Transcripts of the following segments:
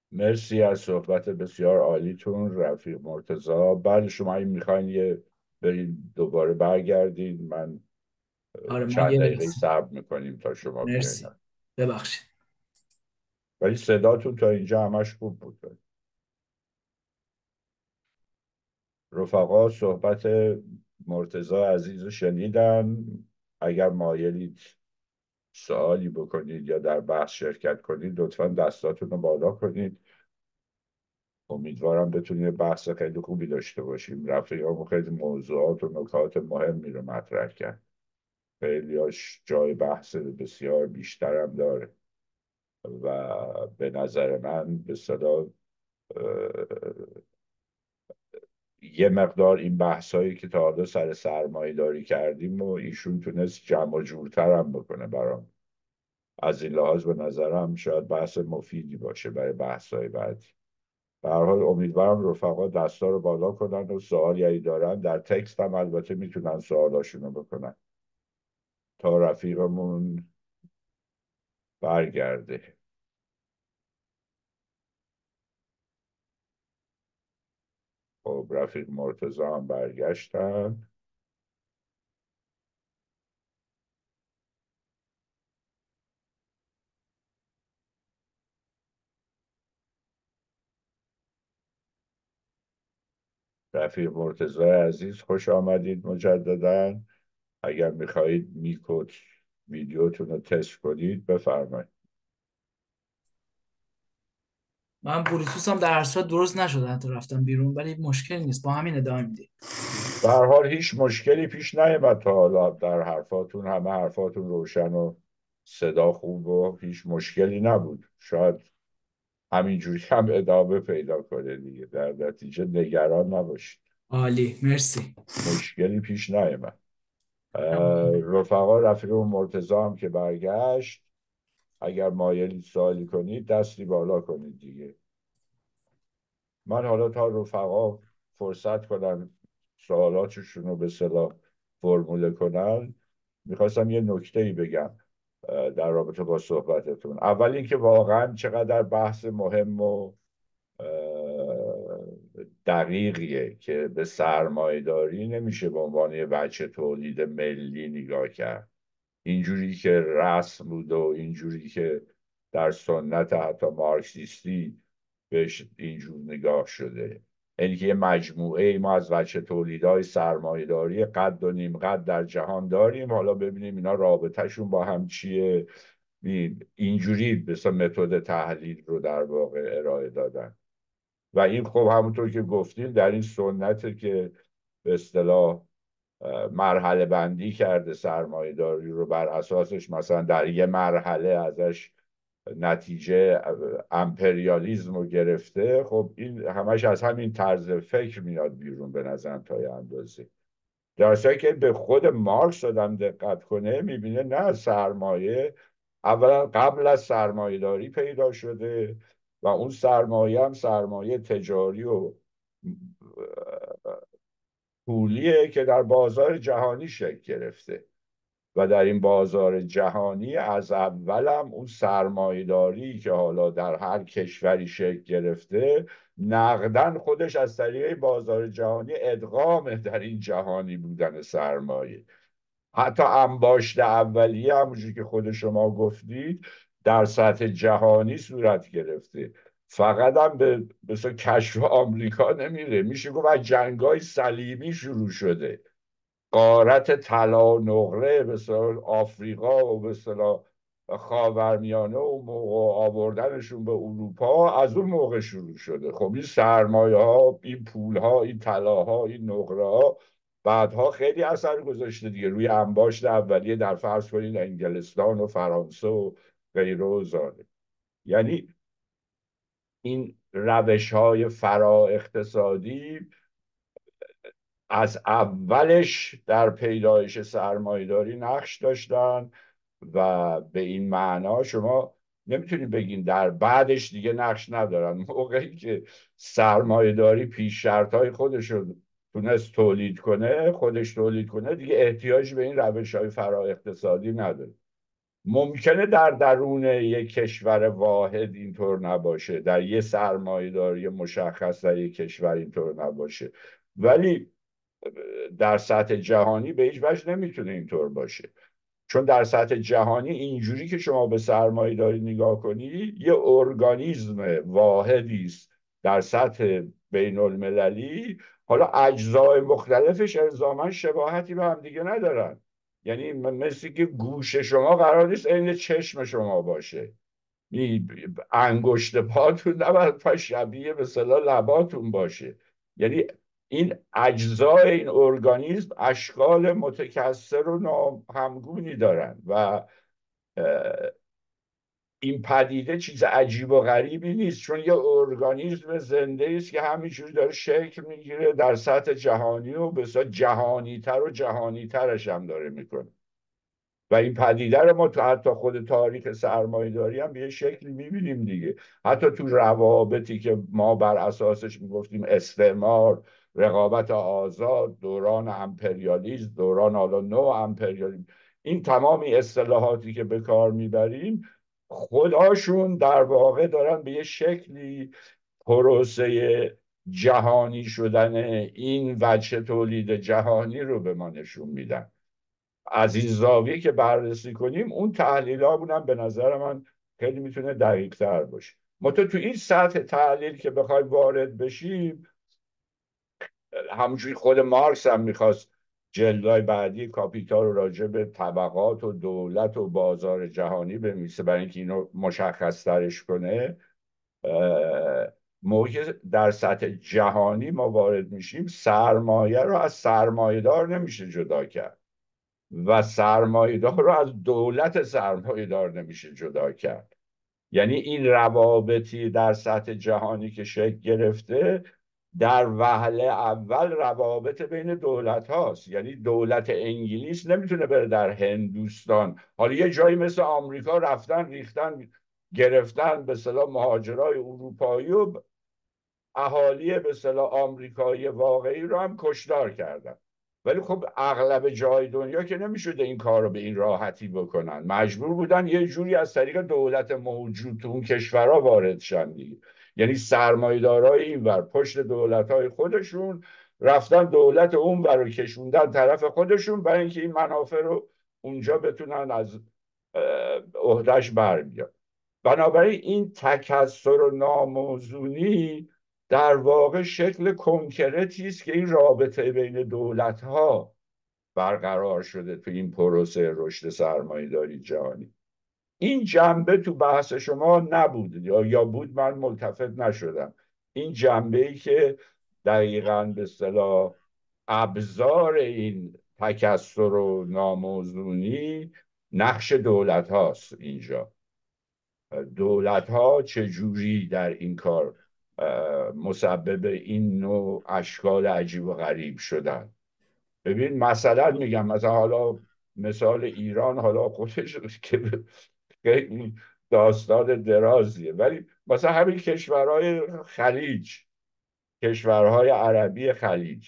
مرسی از صحبت بسیار عالیتون رفیق مرتضی. بعد شما این میخواین یه برید دوباره برگردین، من آره ما چند یه دقیقه لحظه. صبر میکنیم تا شما بیاین. مرسی. ببخشید. ولی صداتون تا اینجا همش خوب بود. رفقا صحبت مرتضی عزیز رو شنیدن. اگر مایلید سوالی بکنید یا در بحث شرکت کنید لطفا دستاتون رو بالا کنید. امیدوارم بتونیم یه بحث خیلی خوبی داشته باشیم. رفیقامون خیلی موضوعات و نکات مهمی رو مطرح کرد. خیلیاش جای بحث بسیار بیشترم داره و به نظر من به صدا یه مقدار این بحثایی که تا حالا سر سرمایه داری کردیم و ایشون تونست جمع و جورتر هم بکنه برام. از این لحاظ به نظرم شاید بحث مفیدی باشه برای بحث‌های بعدی. به هر حال امیدوارم رفقا دستا رو بالا کنن و سوالی اگه دارن در تکست هم البته میتونن سوالاشونو بکنن تا رفیقمون برگرده. خب رفیق مرتضی هم برگشتن. رفیق مرتضی عزیز خوش آمدید مجددا. اگر میخواهید میکوت ویدیوتون رو تست کنید بفرمایید. من بلوتوثم در هر صورت درست نشده، حتی رفتم بیرون، ولی مشکل نیست، با همین ادامه میدیم. به هر حال هیچ مشکلی پیش نیامد تا حالا در حرفاتون. همه حرفاتون روشن و صدا خوب و هیچ مشکلی نبود. شاید همینجوری هم ادامه پیدا کنه دیگه. در نتیجه نگران نباشید، عالی، مرسی. مشکلی پیش نیامد. رفقا رفیق مرتضی هم که برگشت، اگر مایلید سوالی کنید دستی بالا کنید دیگه. من حالا تا رفقا فرصت کنن سوالاتشون رو به صلاح فرموله کنن میخواستم یه نکته ای بگم در رابطه با صحبتتون. اول اینکه واقعا چقدر بحث مهم و دقیقیه که به سرمایه داری نمیشه به عنوان یه وجه تولید ملی نگاه کرد، اینجوری که رسم بود و اینجوری که در سنت حتی مارکسیستی بهش اینجور نگاه شده. یعنی که یه مجموعه ای ما از وجه تولیدهای سرمایه‌داری قد و نیم قد در جهان داریم، حالا ببینیم اینا رابطهشون با هم چیه. اینجوری مثلا متد تحلیل رو در واقع ارائه دادن و این خب همونطور که گفتیم در این سنته که به اصطلاح مرحله بندی کرده سرمایه داری رو، بر اساسش مثلا در یه مرحله ازش نتیجه امپریالیزم رو گرفته. خب این همش از همین طرز فکر میاد بیرون به نظرم تا یه اندازه. در صورتی که به خود مارکس آدم دقت کنه میبینه نه، سرمایه اولا قبل از سرمایه داری پیدا شده و اون سرمایه هم سرمایه تجاری و پولیه که در بازار جهانی شکل گرفته و در این بازار جهانی از اولم اون سرمایه‌داری که حالا در هر کشوری شکل گرفته نقدن خودش از طریق بازار جهانی ادغامه در این جهانی بودن سرمایه. حتی انباشت اولیه همونجوری که خود شما گفتید در سطح جهانی صورت گرفته. فقط هم به مثلا کشف آمریکا نمیره، میشه گفت از جنگای صلیبی شروع شده. غارت طلا و نقره به اصطلاح آفریقا و به اصطلاح خاورمیانه و موقع آوردنشون به اروپا از اون موقع شروع شده. خب این سرمایه ها، این پول ها، این طلاها، این نقره ها بعدها خیلی اثر گذاشته دیگه روی انباشت اولیه در فرض کنید انگلستان و فرانسه و غیره و زاره. یعنی این روش های فرا اقتصادی از اولش در پیدایش سرمایه‌داری نقش داشتن و به این معنا شما نمیتونید بگین در بعدش دیگه نقش ندارن. موقعی که سرمایه‌داری پیش شرطهای خودش رو تونست تولید کنه، خودش تولید کنه، دیگه احتیاج به این روش های فرا اقتصادی نداره. ممکنه در درون یک کشور واحد اینطور نباشه، در یه سرمایه‌داری مشخص در یک کشور اینطور نباشه، ولی در سطح جهانی به هیچ وجه نمیتونه اینطور باشه. چون در سطح جهانی اینجوری که شما به سرمایه داری نگاه کنی، یه ارگانیسم واحدی است در سطح بین المللی. حالا اجزای مختلفش الزاما شباهتی به هم دیگه ندارن. یعنی مثل که گوش شما قرار نیست عین چشم شما باشه، انگشت پاتون نباید شبیه به اصطلاح لباتون باشه. یعنی این اجزای این ارگانیسم اشکال متکثر و ناهمگونی دارن و این پدیده چیز عجیب و غریبی نیست، چون یه ارگانیسم زنده است که همینجوری داره شکل میگیره در سطح جهانی و بسیار جهانی تر و جهانی ترش هم داره میکنه. و این پدیده رو ما تو حتی خود تاریخ سرمایه‌داری هم به یه شکلی می‌بینیم دیگه. حتی تو روابطی که ما بر اساسش میگفتیم استعمار، رقابت آزاد، دوران امپریالیسم، دوران حالا نو امپریالیسم، این تمامی اصطلاحاتی که به کار میبریم خداشون در واقع دارن به یه شکلی پروسه جهانی شدن این وجه تولید جهانی رو به ما نشون میدن. از این زاویه که بررسی کنیم، اون تحلیل ها هم به نظر من خیلی میتونه دقیق تر باشه. ما تو این سطح تحلیل که بخوایم وارد بشیم، همونجوری خود مارکس هم میخواست جلدهای بعدی کاپیتال رو راجع به طبقات و دولت و بازار جهانی بنویسه برای اینکه اینو مشخص ترش کنه. موقعی که در سطح جهانی ما وارد میشیم، سرمایه رو از سرمایه‌دار نمیشه جدا کرد و سرمایه‌دار رو از دولت سرمایه‌دار نمیشه جدا کرد. یعنی این روابطی در سطح جهانی که شکل گرفته، در وهله اول روابط بین دولت هاست. یعنی دولت انگلیس نمیتونه بره در هندوستان، حالا یه جایی مثل آمریکا رفتن ریختن گرفتن به اصطلاح مهاجرای اروپایی و اهالی به اصطلاح آمریکایی واقعی رو هم کشتار کردن. ولی خب اغلب جای دنیا که نمیشده این کار رو به این راحتی بکنن، مجبور بودن یه جوری از طریق دولت موجود تو اون کشورها وارد شن دیگه. یعنی سرمایه‌دارای اینور پشت دولت‌های خودشون رفتن دولت اونور رو کشوندن طرف خودشون برای اینکه این منافع رو اونجا بتونن از عهدهش برگیرن. بنابراین این تکثر و ناموزونی در واقع شکل کنکرتی است که این رابطه بین دولت‌ها برقرار شده تو این پروسه رشد سرمایه‌داری جهانی. این جنبه تو بحث شما نبود یا بود، من ملتفت نشدم. این جنبه ای که دقیقاً به اصطلاح ابزار این تکثر و ناموزونی نقش دولت هاست. اینجا دولت ها چجوری در این کار مسبب این نوع اشکال عجیب و غریب شدن. ببین مثلا میگم، مثلا حالا مثال ایران حالا خودش که خیلی داستان درازیه، ولی مثلا همین کشورهای خلیج، کشورهای عربی خلیج،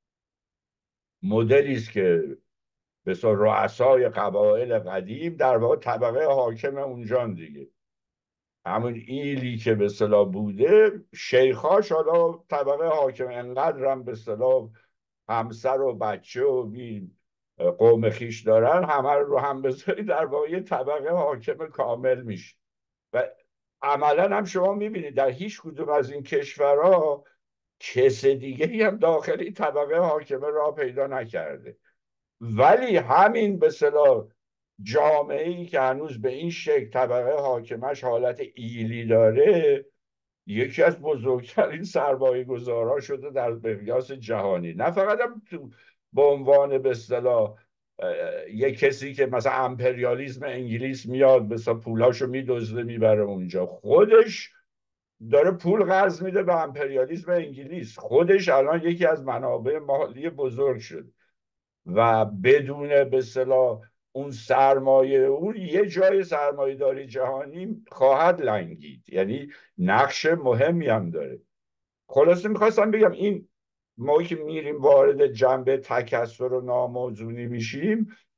مدلی است که مثلا رؤسای قبایل قدیم در واقع طبقه حاکم اونجان دیگه، همون ایلی که به اصطلاح بوده، شیخاش حالا طبقه حاکم، انقدر هم به اصطلاح همسر و بچه و قوم خیش دارن، همه رو هم بذاری در واقع یه طبقه حاکم کامل میشه. و عملا هم شما میبینید در هیچ کدوم از این کشورها کس دیگه هم داخلی طبقه حاکمه را پیدا نکرده. ولی همین به اصطلاح جامعه ای که هنوز به این شکل طبقه حاکمش حالت ایلی داره، یکی از بزرگترین سرمایه گذارها شده در مقیاس جهانی. نه فقط هم تو به عنوان به اصطلاح یک کسی که مثلا امپریالیسم انگلیس میاد مثلا پولاشو میدزده میبره اونجا، خودش داره پول قرض میده به امپریالیسم انگلیس، خودش الان یکی از منابع مالی بزرگ شد و بدون به اصطلاح اون سرمایه، اون یه جای سرمایه داری جهانی خواهد لنگید. یعنی نقش مهمی هم داره. خلاصه میخواستم بگم این، ما که میریم وارد جنبه تکثر و ناموزونی میشیم،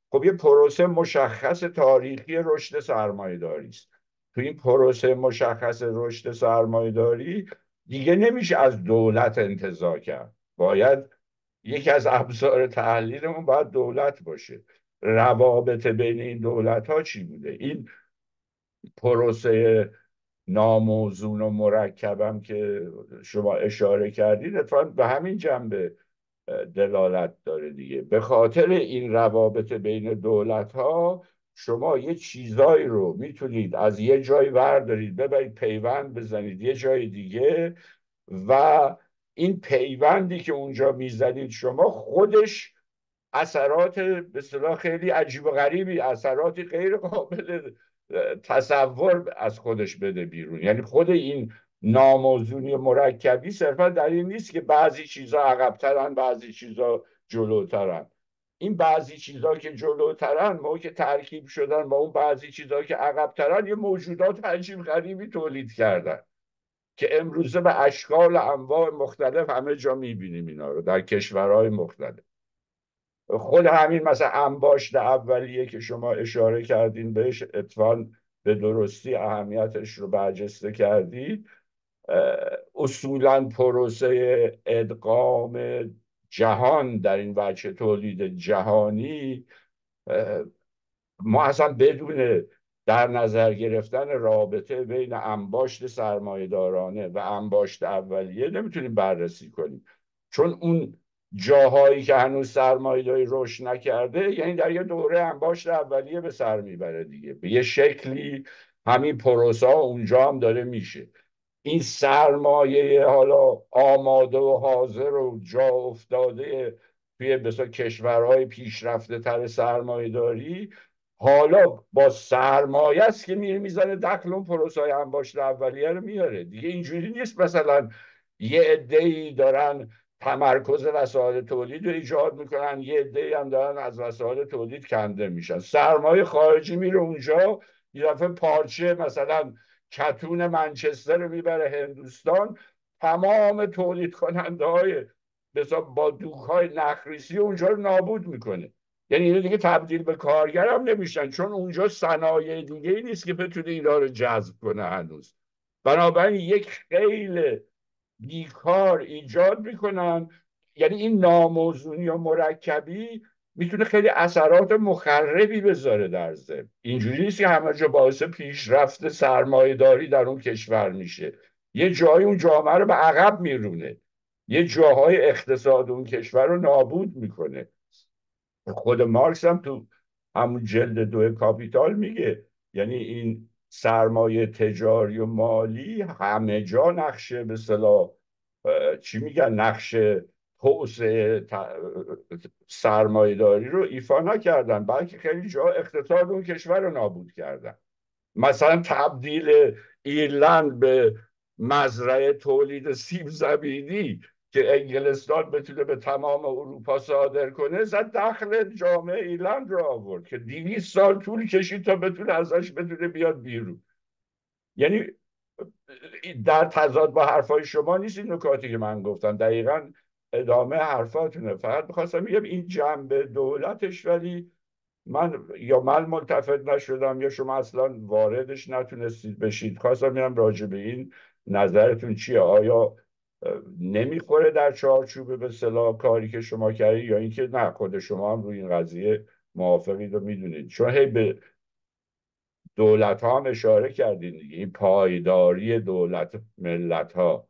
خب یه پروسه مشخص تاریخی رشد سرمایه‌داری است. تو این پروسه مشخص رشد سرمایه‌داری دیگه نمیشه از دولت انتزاع کرد. باید یکی از ابزار تحلیلمون باید دولت باشه. روابط بین این دولت ها چی بوده؟ این پروسه ناموزون و مرکبم که شما اشاره کردید اتفاقا به همین جنبه دلالت داره دیگه. به خاطر این روابط بین دولت ها شما یه چیزایی رو میتونید از یه جای وردارید ببرید پیوند بزنید یه جای دیگه، و این پیوندی که اونجا میزنید شما خودش اثرات به اصطلاح خیلی عجیب و غریبی، اثراتی غیر قابل تصور از خودش بده بیرون. یعنی خود این ناموزونی مرکبی صرفا در این نیست که بعضی چیزا عقبترن بعضی چیزا جلوترن. این بعضی چیزا که جلوترن موقع که ترکیب شدن با اون بعضی چیزا که عقبترن یه موجودات عجیب غریبی تولید کردن که امروزه به اشکال و انواع مختلف همه جا میبینیم اینا رو در کشورهای مختلف. خود همین مثلا انباشت اولیه که شما اشاره کردین بهش، اتفاقا به درستی اهمیتش رو برجسته کردید. اصولا پروسه ادغام جهان در این وجه تولید جهانی، ما اصلا بدون در نظر گرفتن رابطه بین انباشت سرمایه‌دارانه و انباشت اولیه نمیتونیم بررسی کنیم. چون اون جاهایی که هنوز سرمایه‌داری رشد نکرده یعنی در یه دوره انباشت اولیه به سر میبره دیگه. به یه شکلی همین پروسه ها اونجا هم داره میشه. این سرمایه حالا آماده و حاضر و جا افتاده توی بسیار کشورهای پیشرفته تر سرمایه داری حالا با سرمایه است که میزنه دخل اون پروسه های انباشت اولیه رو میاره دیگه. اینجوری نیست مثلا یه عده‌ای دارن تمرکز وسایل تولید رو ایجاد میکنن یه عده‌ای هم دارن از وسایل تولید کنده میشن. سرمایه خارجی میره اونجا یه دفعه پارچه مثلا کتون منچستر رو میبره هندوستان، تمام تولید کننده های با دوک های نخریسی اونجا رو نابود میکنه. یعنی اینا دیگه تبدیل به کارگر هم نمیشن چون اونجا صنایع دیگه ای نیست که بتونه اینا رو جذب کنه هنوز. بنابراین یک خیل بیکار ایجاد میکنن. یعنی این ناموزونی و مرکبی میتونه خیلی اثرات مخربی بذاره در ضمن. اینجوری نیست که همه جا باعث پیشرفت سرمایه‌داری در اون کشور میشه. یه جایی اون جامعه رو به عقب میرونه، یه جاهای اقتصاد اون کشور رو نابود میکنه. خود مارکس هم تو همون جلد 2 کاپیتال میگه یعنی این سرمایه تجاری و مالی همه جا نقشه به اصطلاح چی میگن نقشه توسعه سرمایه‌داری رو ایفا نکردن، بلکه خیلی جا اقتصاد اون کشور رو نابود کردن. مثلا تبدیل ایرلند به مزرعه تولید سیب زمینی که انگلستان بتونه به تمام اروپا صادر کنه زد دخل جامعه ایرلند رو آورد که 200 سال طول کشید تا بتونه بیاد بیرون. یعنی در تضاد با حرفای شما نیست این نکاتی که من گفتم، دقیقا ادامه حرفاتونه. فقط میخواستم بگم این جنبه دولتش، ولی من ملتفت نشدم یا شما اصلا واردش نتونستید بشید. خواستم ببینم راجع به این نظرتون چیه. آیا نمیخوره در چارچوب به اصطلاح کاری که شما کردید یا اینکه نه خود شما هم روی این قضیه موافقید و میدونید؟ چون هی به دولت ها هم اشاره کردین دیگه. این پایداری دولت ملت ها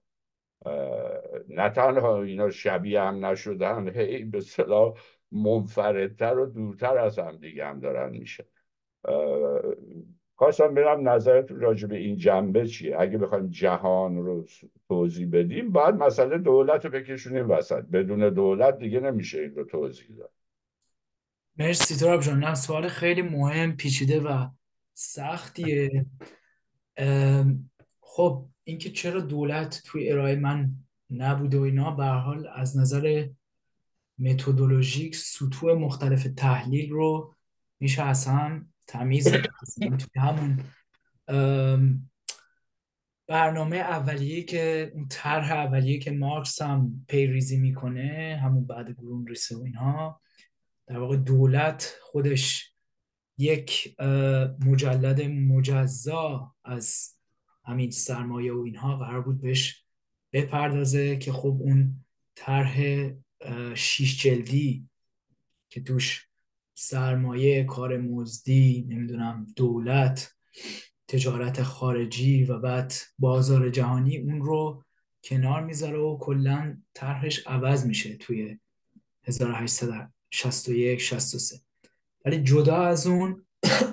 نه تنها اینا شبیه هم نشدن، هی به اصطلاح منفردتر و دورتر از هم دیگه هم دارن میشه. خواستم ببینم نظرتون راجع به این جنبه چیه. اگه بخوایم جهان رو توضیح بدیم باید مسئله دولت رو بکشونیم وسط. بدون دولت دیگه نمیشه این رو توضیح داد. مرسی تراب جان، نه سوال خیلی مهم پیچیده و سختیه. خب اینکه چرا دولت توی ارائه من نبوده و اینا، به هر حال از نظر متدولوژیک سطوح مختلف تحلیل رو میشه از هم تمیز کرد. مثلا توی همون برنامه اولیه که اون طرح اولیه که مارکس هم پیریزی میکنه، همون بعد گرون ریسه و اینها، در واقع دولت خودش یک مجلد مجزا از همین سرمایه و اینها قرار بود بهش بپردازه که خب اون طرح 6 جلدی که توش سرمایه، کار مزدی، نمیدونم دولت، تجارت خارجی و بعد بازار جهانی، اون رو کنار میذاره و کلا طرحش عوض میشه توی 1861 63. ولی جدا از اون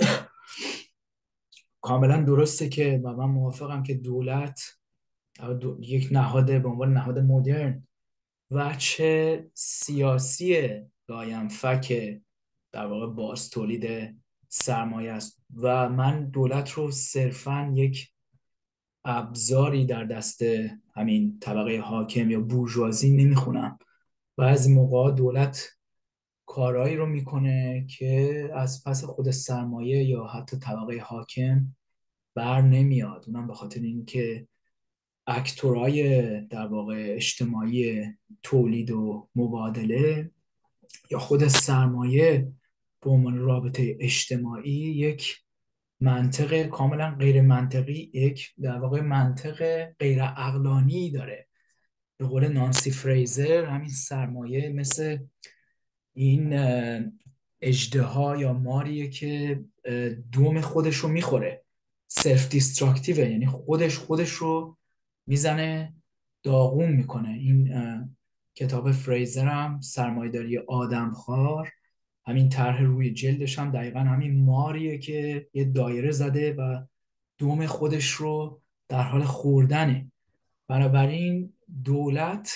کاملا درسته که و من موافقم که دولت یک نهاد به عنوان نهاد مدرن و چه سیاسی لاینفک در واقع باز تولید سرمایه است و من دولت رو صرفا یک ابزاری در دست همین طبقه حاکم یا بورژوازی نمیخونم. بعضی موقع دولت کارهایی رو میکنه که از پس خود سرمایه یا حتی طبقه حاکم بر نمیاد. اونم به خاطر اینکه اکتورهای در واقع اجتماعی تولید و مبادله یا خود سرمایه به عنوان رابطه اجتماعی یک منطق کاملا غیر منطقی، یک در واقع منطق غیر عقلانی داره. به قول نانسی فریزر همین سرمایه مثل این اژدها یا ماریه که دوم خودش رو میخوره، سلف دیستراکتیوه، یعنی خودش رو میزنه، داغون میکنه. این کتاب فریزر هم سرمایه‌داری آدمخوار، همین طرح روی جلدش هم دقیقا همین ماریه که یه دایره زده و دوم خودش رو در حال خوردنه. بنابراین دولت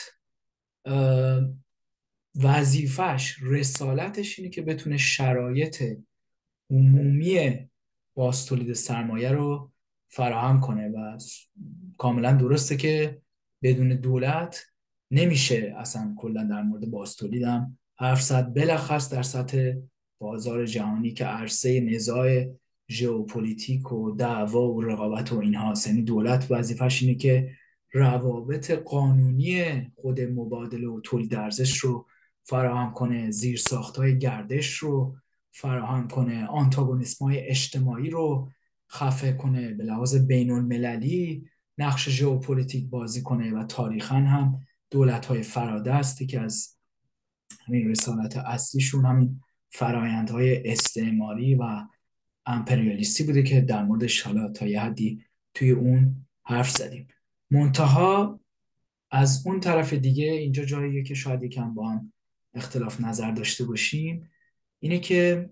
وظیفش، رسالتش اینه که بتونه شرایط عمومی بازتولید سرمایه رو فراهم کنه و کاملا درسته که بدون دولت نمیشه اصلا کلا در مورد بازتولید هم حرف زد، بلخص در سطح بازار جهانی که عرصه نزاع ژئوپلیتیک و دعوا و رقابت و اینها. یعنی دولت وظیفش اینه که روابط قانونی خود مبادله و تولید ارزش رو فراهم کنه، زیرساخت‌های گردش رو فراهم کنه، آنتاگونیسم‌های اجتماعی رو خفه کنه، به لحاظ بین المللی نقش ژئوپلیتیک بازی کنه و تاریخاً هم دولت‌های فرادستی که از همین رسالت اصلیشون همین فرایندهای استعماری و امپریالیستی بوده که در موردش حالا تا یه حدی توی اون حرف زدیم. منتها از اون طرف دیگه اینجا جاییه که شاید یکم با هم اختلاف نظر داشته باشیم، اینه که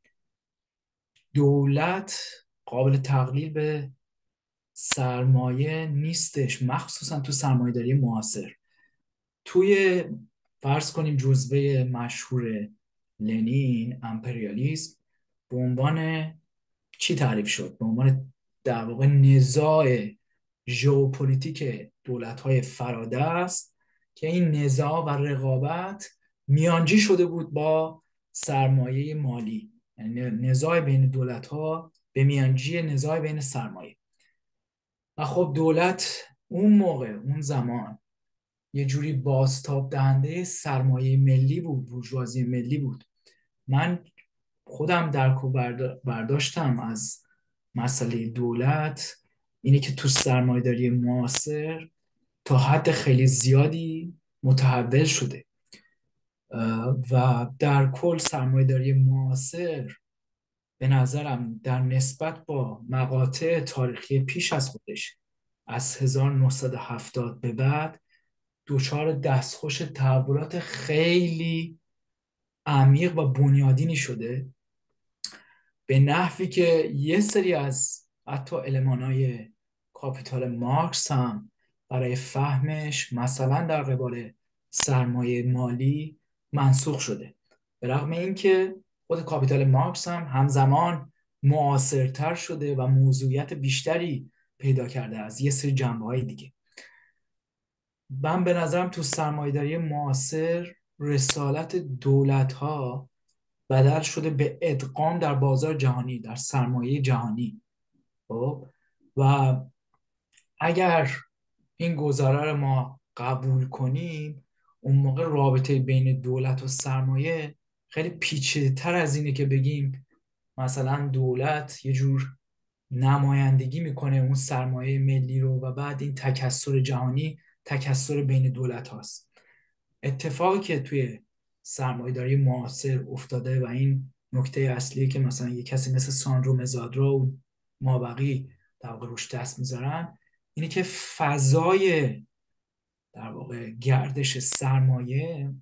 دولت قابل تقلیل به سرمایه نیستش، مخصوصا تو سرمایه‌داری معاصر. توی فرض کنیم جزوه مشهور لنین، امپریالیسم به عنوان چی تعریف شد؟ به عنوان در واقع نزاع ژئوپلیتیک دولت‌های فرادست که این نزاع و رقابت میانجی شده بود با سرمایه مالی، یعنی نزاع بین دولت‌ها به میانجی نزاع بین سرمایه. و خب دولت اون موقع، اون زمان، یه جوری بازتاب دهنده سرمایه ملی بود، بورژوازی ملی بود. من خودم درک و برداشتم از مسئله دولت اینه که تو سرمایه‌داری معاصر تا حد خیلی زیادی متحول شده و در کل سرمایه‌داری معاصر به نظرم در نسبت با مقاطع تاریخی پیش از خودش از 1970 به بعد دچار دستخوش تحولات خیلی عمیق و بنیادینی شده، به نحوی که یه سری از حتی المانهای کاپیتال مارکس هم برای فهمش مثلا در قبال سرمایه مالی منسوخ شده، به رغم اینکه خود کاپیتال مارکس هم همزمان معاصرتر شده و موضوعیت بیشتری پیدا کرده از یه سری جنبه‌های دیگه. من به نظرم تو سرمایه‌داری معاصر رسالت دولت‌ها بدل شده به ادغام در بازار جهانی، در سرمایه جهانی. خب و اگر این گزاره رو ما قبول کنیم، اون موقع رابطه بین دولت و سرمایه خیلی پیچیده‌تر از اینه که بگیم مثلا دولت یه جور نمایندگی میکنه اون سرمایه ملی رو و بعد این تکثر جهانی تکثر بین دولت هاست. اتفاقی که توی سرمایه‌داری معاصر افتاده و این نکته اصلی که مثلا یه کسی مثل ساندرو مزادرا و مابقی در واقع روش دست میذارن، اینه که فضای در واقع گردش سرمایه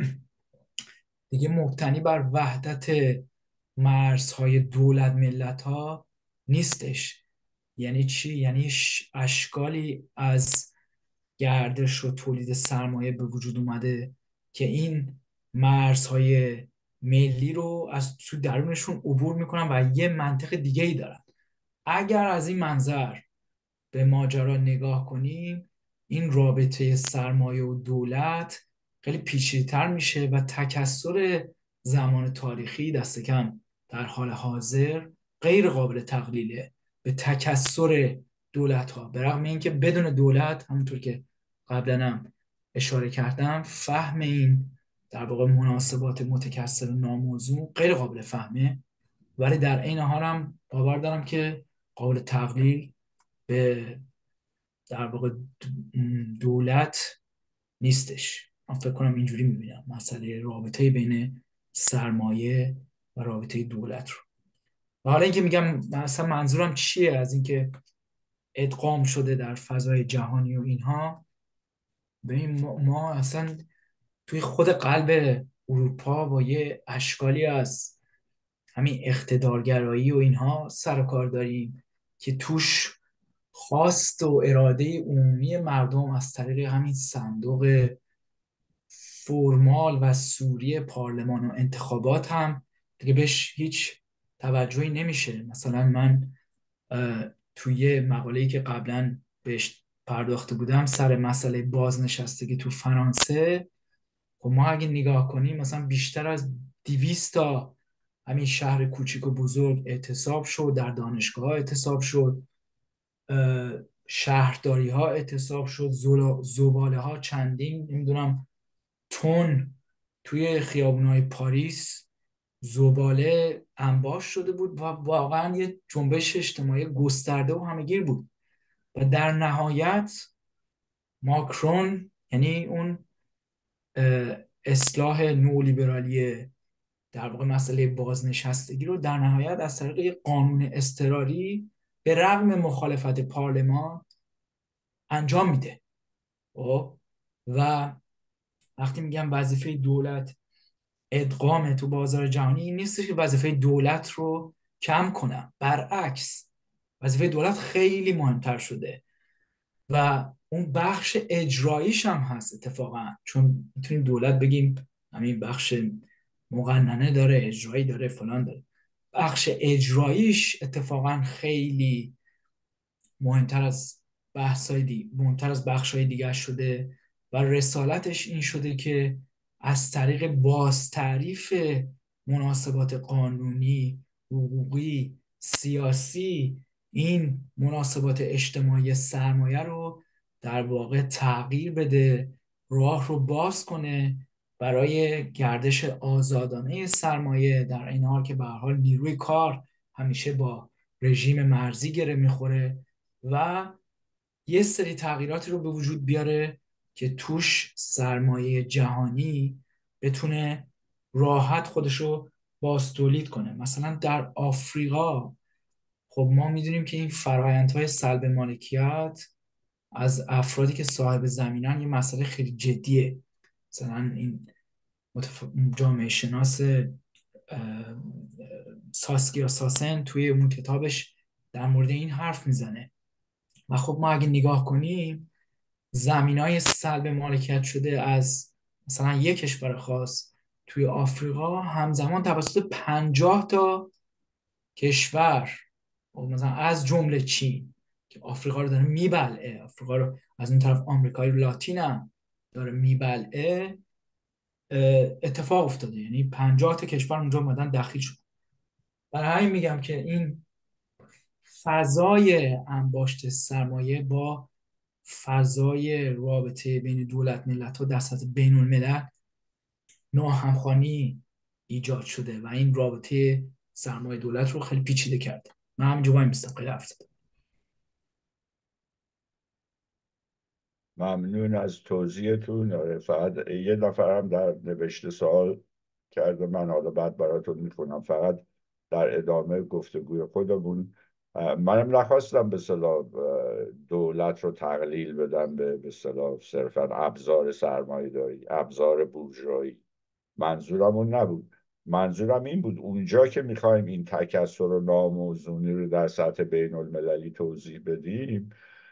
دیگه مبتنی بر وحدت مرزهای دولت ملت ها نیستش. یعنی چی؟ یعنی اشکالی از گردش و تولید سرمایه به وجود اومده که این مرزهای ملی رو از تو درونشون عبور میکنن و یه منطق دیگه ای دارن. اگر از این منظر به ماجرا نگاه کنیم، این رابطه سرمایه و دولت خیلی پیچیده‌تر میشه و تکثر زمان تاریخی دست کم در حال حاضر غیر قابل تقلیله به تکثر دولت ها. به رغم اینکه بدون دولت، همونطور که قبلا هم اشاره کردم، فهم این در واقع مناسبات متکثر و ناموزون غیر قابل فهمه، ولی در این حال هم باور دارم که قابل تقلیل به در واقع دولت نیستش. من فکر کنم اینجوری میبینم مسئله رابطه بین سرمایه و رابطه دولت رو. و حالا اینکه میگم مثلا منظورم چیه از اینکه ادغام شده در فضای جهانی و اینها، ببین ما اصلا توی خود قلب اروپا با یه اشکالی از همین اقتدارگرایی و اینها سر و کار داریم که توش خواست و اراده عمومی مردم از طریق همین صندوق فرمال و سوری پارلمان و انتخابات هم دیگه بهش هیچ توجهی نمیشه. مثلا من توی مقاله‌ای که قبلا بهش پرداخته بودم سر مسئله بازنشستگی تو فرانسه، خب ما اگه نگاه کنیم مثلا بیشتر از 200 تا همین شهر کوچیک و بزرگ اعتصاب شد، در دانشگاه ها اعتصاب شد، شهرداری ها اعتصاب شد، زباله ها چندین نمیدونم تن توی خیابونای پاریس زباله انباش شده بود و واقعا یه جنبش اجتماعی گسترده و همه‌گیر بود. و در نهایت ماکرون، یعنی اون اصلاح نولیبرالی در واقع مسئله بازنشستگی رو در نهایت از طریق قانون اضطراری به رغم مخالفت پارلمان انجام میده. و وقتی میگم وظیفه دولت ادغام تو بازار جهانی، این نیست که وظیفه دولت رو کم کنم، برعکس وظیفه دولت خیلی مهمتر شده و اون بخش اجراییش هم هست اتفاقا، چون میتونیم دولت بگیم همین بخش مقننه داره، اجرایی داره، فلان داره. بخش اجراییش اتفاقا خیلی مهمتر از بخش‌های دیگر شده و رسالتش این شده که از طریق بازتعریف مناسبات قانونی، حقوقی، سیاسی، این مناسبات اجتماعی سرمایه رو در واقع تغییر بده، راه رو باز کنه برای گردش آزادانه سرمایه، در این حال که به هر حال نیروی کار همیشه با رژیم مرزی گره میخوره و یه سری تغییراتی رو به وجود بیاره که توش سرمایه جهانی بتونه راحت خودشو باز تولید کنه. مثلا در آفریقا خب ما میدونیم که این فرآیندهای سلب مالکیت از افرادی که صاحب زمینن یه مسئله خیلی جدیه. مثلا این جامعه شناس ساسکیا ساسن توی اون کتابش در مورد این حرف میزنه. و خب ما اگه نگاه کنیم زمینای سلب مالکیت شده از مثلا یک کشور خاص توی آفریقا همزمان توسط 50 تا کشور، مثلا از جمله چین که آفریقا رو داره میبلعه، آفریقا رو از اون طرف آمریکای لاتین هم داره میبلعه، اتفاق افتاده. یعنی 50 تا کشور اونجا اومدن دخیل شد. برای همین میگم که این فضای انباشت سرمایه با فضای رابطه بین دولت ملت ها در سطح بین الملل ناهمخوانی ایجاد شده و این رابطه سرمایه دولت رو خیلی پیچیده کرده. من همینجا وای میستم، خیلی حرف زدم. ممنون از توضیحتون. آره، فقط یه نفرم در نوشته سوال کرده، من حالا بعد براتون میخونم. فقط در ادامه گفتگوی خودمون، منم نخواستم به صلاح دولت رو تقلیل بدم به صلاح صرفا ابزار سرمایه داری، ابزار بورژوایی. منظورم اون نبود. منظورم این بود اونجا که میخوایم این تکثر و ناموزونی رو در سطح بین المللی توضیح بدیم،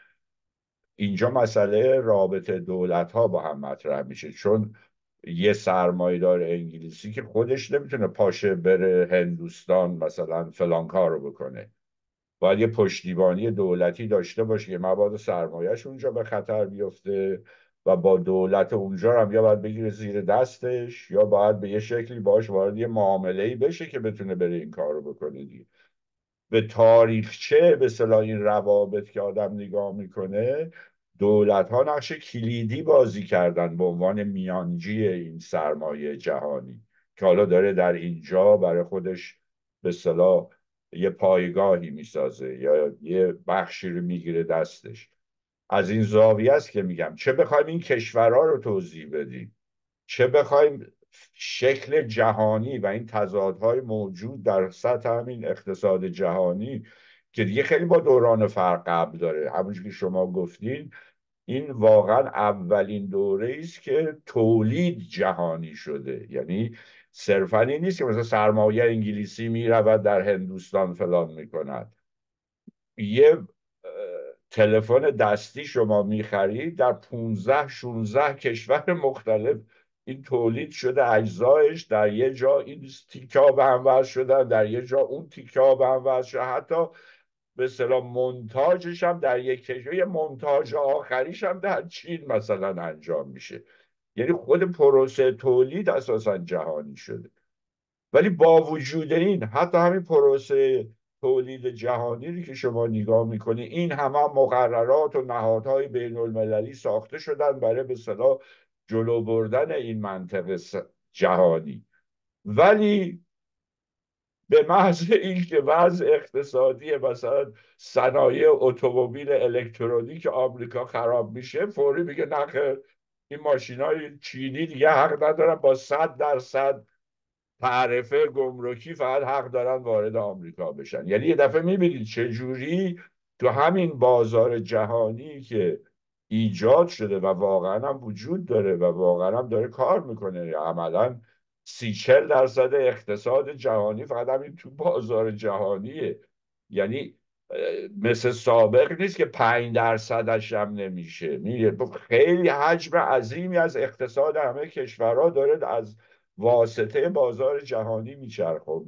اینجا مسئله رابطه دولت ها با هم مطرح میشه. چون یه سرمایه‌دار انگلیسی که خودش نمیتونه پاشه بره هندوستان مثلا فلان کار رو بکنه، باید یه پشتیبانی دولتی داشته باشه که مبادا سرمایهش اونجا به خطر بیفته، و با دولت اونجا هم یا باید بگیره زیر دستش یا باید به یه شکلی باش وارد یه معامله‌ای بشه که بتونه بره این کار رو بکنه دیگه. به تاریخچه به صلاح این روابط که آدم نگاه میکنه، دولت ها نقش کلیدی بازی کردن به عنوان میانجی این سرمایه جهانی که حالا داره در اینجا برای خودش به صلاح یه پایگاهی میسازه یا یه بخشی رو میگیره دستش. از این زاویه است که میگم چه بخوایم این کشورها رو توضیح بدیم، چه بخوایم شکل جهانی و این تضادهای موجود در سطح همین اقتصاد جهانی که دیگه خیلی با دوران فرق قبل داره. همونجور که شما گفتین، این واقعا اولین دوره است که تولید جهانی شده. یعنی صرفا این نیست که مثلا سرمایه انگلیسی میرود در هندوستان فلان میکند. یه تلفن دستی شما میخرید در 15-16 کشور مختلف این تولید شده، اجزایش در یه جا این تیکا به هم وصل شدن، در یه جا اون تیکا به هم وصل شدن، حتی به اصطلاح منتاجش هم در یک کشور، یه منتاج آخریش هم در چین مثلا انجام میشه. یعنی خود پروسه تولید اساسا جهانی شده. ولی با وجود این، حتی همین پروسه تولید جهانی رو که شما نگاه میکنی، این همه مقررات و نهادهای بین المللی ساخته شدن برای به اصطلاح جلو بردن این منطقه جهانی. ولی به محض اینکه وضع اقتصادی مثلا صنایع اتومبیل الکترونیک آمریکا خراب میشه، فوری میگه نخیر، این ماشینای چینی دیگه حق ندارن، با 100% تعرفه گمرکی فقط حق دارن وارد آمریکا بشن. یعنی یه دفعه میبینید چجوری تو همین بازار جهانی که ایجاد شده و واقعا هم وجود داره و واقعا هم داره کار میکنه، عملا 30-40% اقتصاد جهانی فقط همین تو بازار جهانیه. یعنی مثل سابق نیست که 5%ش هم نمیشه. خیلی حجم عظیمی از اقتصاد همه کشورها داره از واسطه بازار جهانی میچرخه،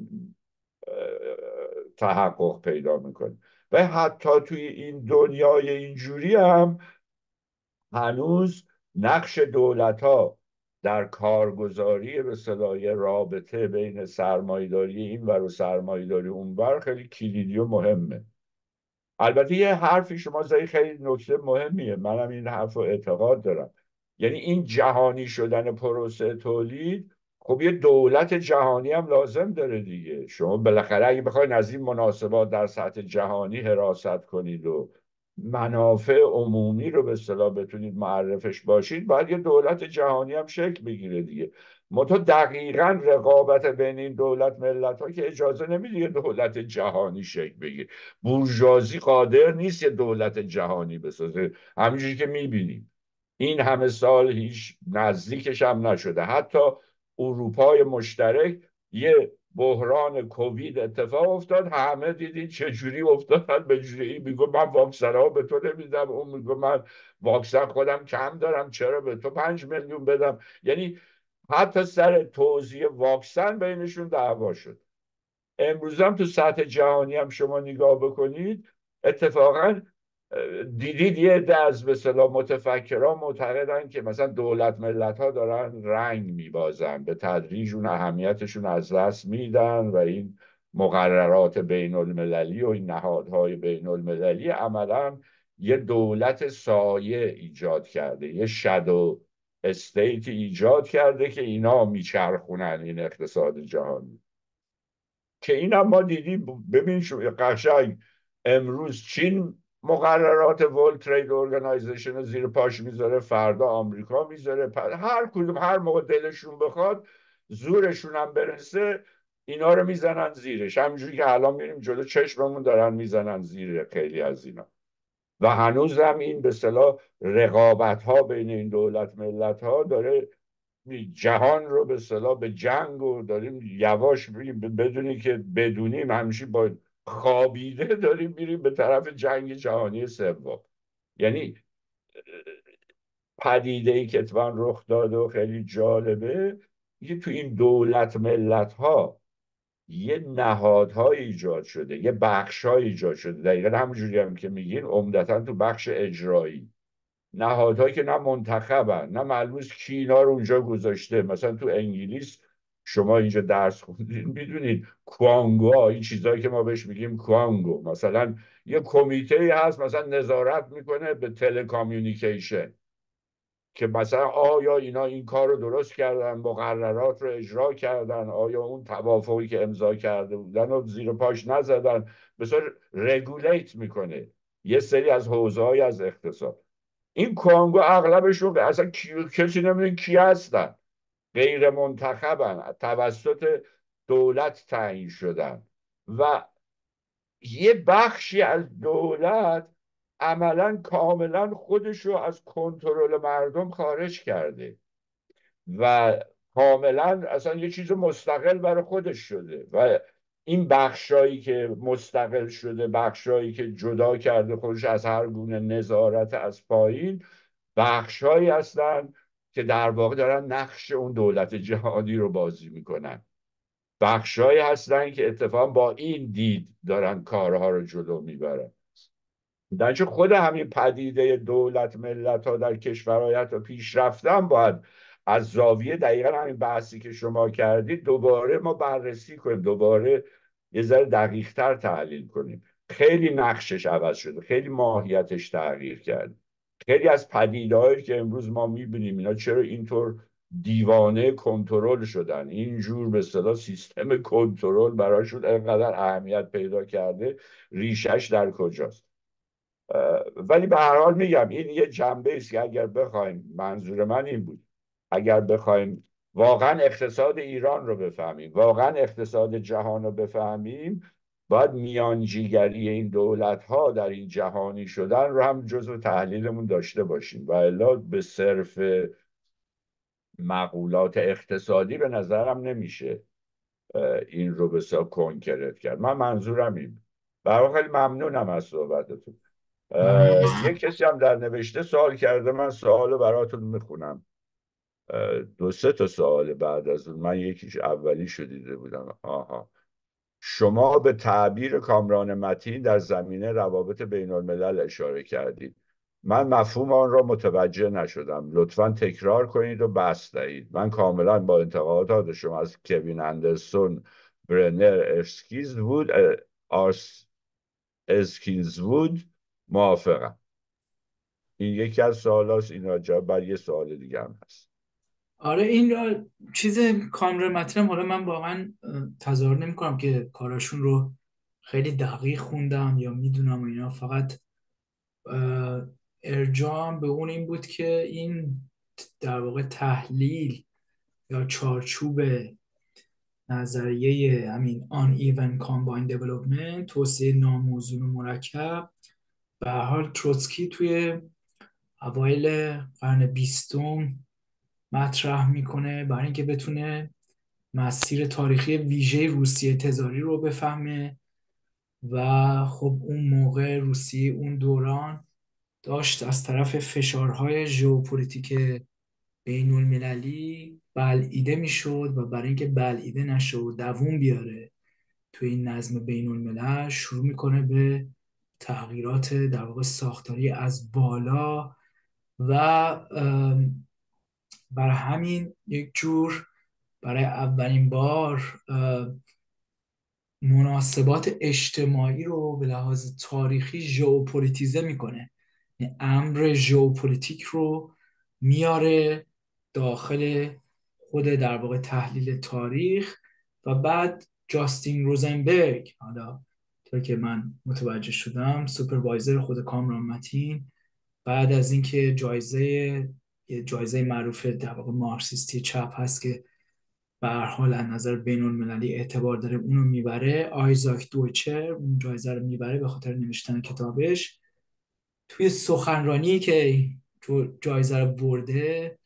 تحقق پیدا میکنه. و حتی توی این دنیای اینجوری هم هنوز نقش دولت ها در کارگزاری به صلاح رابطه بین سرمایه‌داری این ور و سرمایه‌داری اون ور خیلی کلیدی و مهمه. البته یه حرفی شما زدی خیلی نکته مهمیه، منم این حرف رو اعتقاد دارم. یعنی این جهانی شدن پروسه تولید، خب یه دولت جهانی هم لازم داره دیگه. شما بالاخره اگه بخواید از این مناسبات در سطح جهانی حراست کنید و منافع عمومی رو به اصطلاح بتونید معرفش باشید، باید یه دولت جهانی هم شکل بگیره دیگه. منتها دقیقا رقابت بین این دولت ملت ها که اجازه نمیده یه دولت جهانی شکل بگیره. بورژوازی قادر نیست یه دولت جهانی بسازه. همینجوری که میبینیم این همه سال هیچ نزدیکش هم نشده. حتی اروپای مشترک یه بحران کووید اتفاق افتاد، همه دیدین چجوری افتادن به جوری. میگو من واکسن ها به تو نمیدم، اون میگو من واکسن خودم کم دارم، چرا به تو 5 میلیون بدم. یعنی حتی سر توزیع واکسن بینشون دعوا شد. امروز هم تو سطح جهانی هم شما نگاه بکنید، اتفاقا دیدید یه عده از به اصطلاح متفکران معتقدن که مثلا دولت ملت ها دارن رنگ میبازن، به تدریج اون اهمیتشون از دست میدن و این مقررات بین المللی و این نهادهای بین المللی عملا یه دولت سایه ایجاد کرده، یه شادو استیتی ایجاد کرده که اینا میچرخونن این اقتصاد جهانی، که این هم ما دیدیم. ببین شو قشنگ امروز چین مقررات ورلد ترید ارگانایزیشن رو زیر پاش میذاره، فردا آمریکا میذاره، هر کدوم هر موقع دلشون بخواد زورشون هم برسه اینا رو میزنن زیرش، همینجوری که الان میریم جلو چشممون دارن میزنن زیر خیلی از اینا. و هنوز هم این به اصطلاح رقابت ها بین این دولت ملت ها داره جهان رو به اصطلاح به جنگ، و داریم یواش بدونی که بدونیم همیشه با خوابیده داریم میریم به طرف جنگ جهانی سوم. یعنی پدیده ای که اتفاقا رخ داده و خیلی جالبه، یه تو این دولت ملت ها یه نهادهای ایجاد شده، یه بخش ایجاد شده، دقیقا همونجوری هم که میگین عمدتا تو بخش اجرایی، نهادهایی که نه منتخبن نه معلوم کی اینا رو اونجا گذاشته. مثلا تو انگلیس شما اینجا درس خوندین میدونید کوانگو، این چیزهایی که ما بهش میگیم کوانگو، مثلا یه کمیته هست مثلا نظارت میکنه به تلکامیونیکیشن که مثلا آیا اینا این کار رو درست کردن، مقررات رو اجرا کردن، آیا اون توافقی که امضا کرده بودن رو زیر پاش نزدن، بسیار رگولیت میکنه یه سری از حوزه‌های از اقتصاد. این کانگو اغلبش رو اصلا کسی نمیدونه کی هستن، غیر منتخبن، توسط دولت تعیین شدن و یه بخشی از دولت عملا کاملا خودش رو از کنترل مردم خارج کرده و کاملا اصلا یه چیز مستقل برای خودش شده. و این بخشایی که مستقل شده، بخشایی که جدا کرده خودش از هر گونه نظارت از پایین، بخشهایی هستن که در واقع دارن نقش اون دولت جهانی رو بازی میکنن، بخشهایی هستن که اتفاقا با این دید دارن کارها رو جلو میبرن. درنچه خود همین پدیده دولت ملت ها در کشورهای حتی پیش رفتن باید از زاویه دقیقا همین بحثی که شما کردید دوباره ما بررسی کنیم، دوباره یه ذره دقیق تر تحلیل کنیم. خیلی نقشش عوض شده، خیلی ماهیتش تغییر کرد. خیلی از پدیده‌هایی که امروز ما میبینیم اینا چرا اینطور دیوانه کنترل شدن، اینجور به اصطلاح سیستم کنترل براشون اینقدر اهمیت پیدا کرده، ریشش در کجاست؟ ولی به هر حال میگم این یه جنبه است که اگر بخوایم، منظور من این بود، اگر بخوایم واقعا اقتصاد ایران رو بفهمیم، واقعا اقتصاد جهان رو بفهمیم، باید میانجیگری این دولت ها در این جهانی شدن رو هم جزو تحلیلمون داشته باشیم، و الا به صرف مقولات اقتصادی به نظرم نمیشه این رو به کنکرت کرد. من منظورم این. برای خیلی ممنونم از صحبتتون. ممنون یک هستم. کسی هم در نوشته سوال کرده، من سوال رو براتون میخونم. دو سه تا سوال بعد از اون، من یکیش اولی شدیده بودم. آها، شما به تعبیر کامران متین در زمینه روابط بین الملل اشاره کردید. من مفهوم آن را متوجه نشدم، لطفا تکرار کنید و بحث دهید. من کاملا با انتقادات شما از کوین اندرسون، برنر، اسکیز وود، اسکینز وود موافقم. این یکی از سوالاست، این جواب بر یه سوال دیگه هم هست. آره این چیز کامر مطلب، حالا من واقعا تظاهر نمی کنم که کاراشون رو خیلی دقیق خوندم یا میدونم و اینا، فقط ارجاعم به اون این بود که این در واقع تحلیل یا چارچوب نظریه همین uneven combined development، توسعه ناموزون و مرکب، به هر حال تروتسکی توی اوایل قرن بیستم مطرح میکنه برای اینکه بتونه مسیر تاریخی ویژه روسیه تزاری رو بفهمه. و خب اون موقع روسیه اون دوران داشت از طرف فشارهای ژئوپلیتیک بین المللی بلعیده میشد و برای اینکه بلعیده نشه و دووم بیاره تو این نظم بین الملل، شروع میکنه به تغییرات در واقع ساختاری از بالا. و برای همین یک جور برای اولین بار مناسبات اجتماعی رو به لحاظ تاریخی ژئوپلیتیزه میکنه، یعنی امر ژئوپلیتیک رو میاره داخل خود در واقع تحلیل تاریخ. و بعد جاستین روزنبرگ، حالا تا که من متوجه شدم سوپروایزر خود کامران متین، بعد از اینکه یه جایزه معروف در واقع مارکسیستی چپ هست که به هر حال از نظر بین المللی اعتبار داره، اونو میبره. آیزاک دویچر اون جایزه رو میبره به خاطر نوشتن کتابش. توی سخنرانی که جایزه رو برده،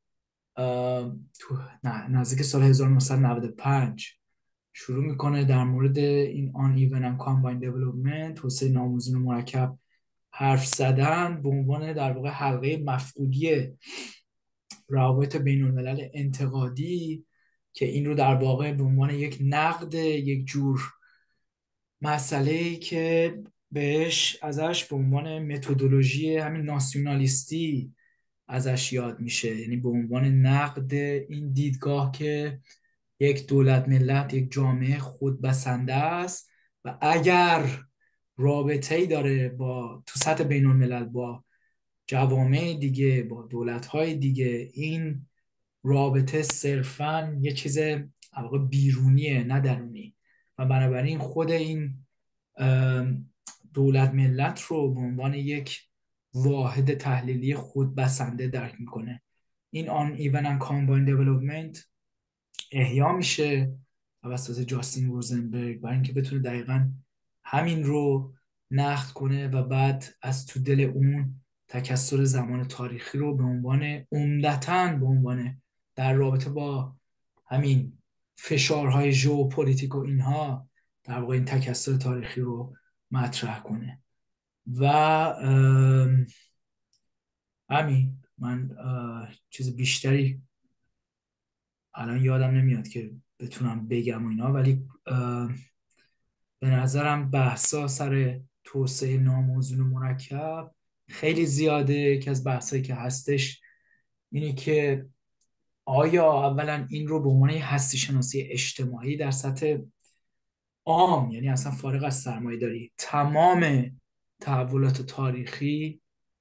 تو نزدیک سال 1995 شروع میکنه در مورد این uneven and combined development، توسعه ناموزون و مرکب حرف زدن به عنوان در واقع حلقه مفقودی روابط بین الملل انتقادی، که این رو در واقع به عنوان یک نقد، یک جور مسئله‌ای که ازش به عنوان متدولوژی همین ناسیونالیستی ازش یاد میشه، یعنی به عنوان نقد این دیدگاه که یک دولت ملت، یک جامعه خودبسنده است و اگر رابطه‌ای داره با تو سطح بین الملل با جوامع دیگه، با دولت‌های دیگه، این رابطه صرفاً یه چیز بیرونیه نه درونی. و بنابراین خود این دولت ملت رو به عنوان یک واحد تحلیلی خودبسنده درک میکنه. این uneven and combined development احیا میشه توسط جاستین روزنبرگ برای اینکه بتونه دقیقاً همین رو نقد کنه و بعد از تو دل اون تکثر زمان تاریخی رو به عنوان عمدتاً به عنوان در رابطه با همین فشارهای ژئوپلیتیک و اینها در واقع این تکثر تاریخی رو مطرح کنه. و همین من چیز بیشتری الان یادم نمیاد که بتونم بگم و اینا، ولی به نظرم بحثا سر توسعه ناموزون و مرکب خیلی زیاده. یکی از بحثایی که هستش اینه که آیا اولا این رو به عنوان هستی شناسی اجتماعی در سطح عام، یعنی اصلا فارغ از سرمایه داری، تمام تحولات تاریخی